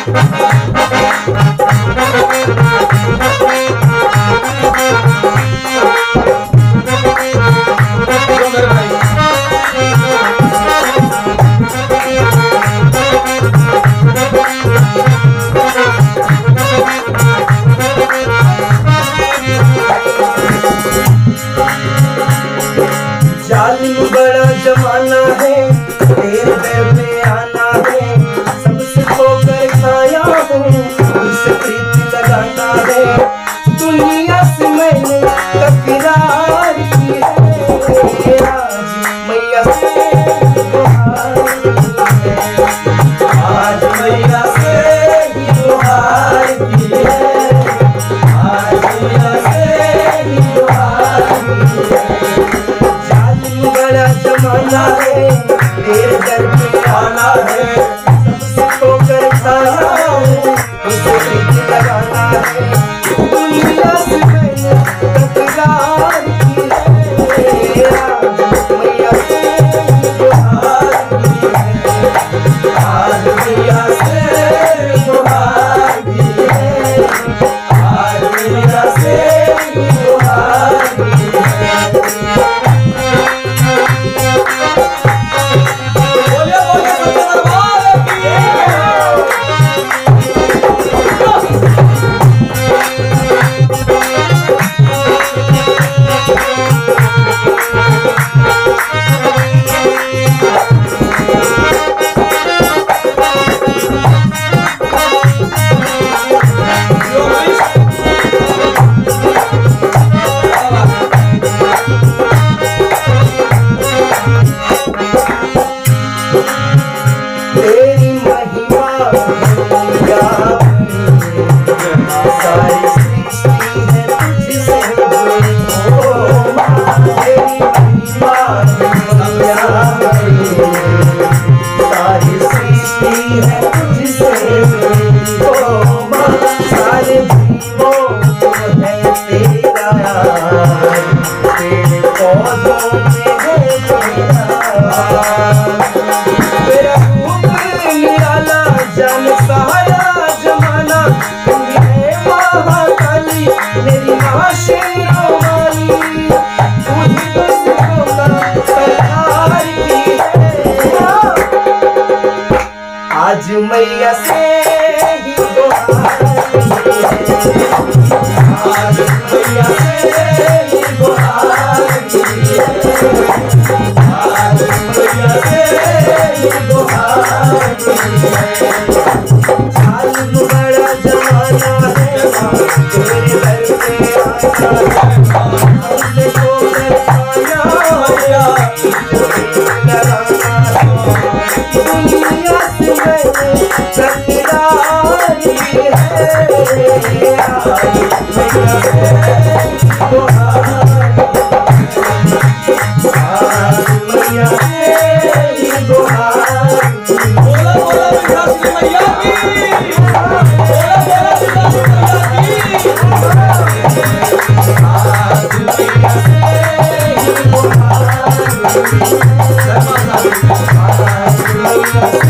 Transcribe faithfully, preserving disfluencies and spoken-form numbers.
जालिम बड़ा जमाना है, तेरे दर पे आना है, सबसे खोकर खाया हूँ, तुझसे प्रीत लगाना है, दुनिया से मैंने तकरार की है, आज मैया से गुहार की है, आज मैया से गुहार की है, आज मैया से गुहार की है। बड़ा जमाना है, तेरे दर पे आना है, सबसे खोकर खाना है, तुझसे प्रीत लगाना है, दुनिया से मैंने तकरार की है, आज मैया से गुहार की है, आज मैया से गुहार की है, आज मैया से गुहार की है। तेरी महिमा सारी सृष्टि है तुझसे जुड़ी, ओ माँ तेरी महिमा सारी सृष्टि है तुझसे जुड़ी, ओ माँ सारे जीवों को है तेरा, तेरे पौधों में है तेरा निराला जान सारा जमाना, तुम है महाकाली मेरी माँ शेरों वाली, तुझी दुश्मनों का सरदार की है, आज मैया से ही गुहार की है, आज मैया से ही गुहार की है, आज मैया से ही गुहार की है। जालिम बड़ा जमाना है, तेरे दर पे आना है, हमसे खोकर खाया है, लगाना है, दुनिया से मैंने तकरार की है, आज मैया से गुहार की है, आज मैया से गुहार की है। बोला बोला विंध्याचली मैया की, बोला बोला विंध्याचली मैया की, आज मैया से गुहार की है, आज मैया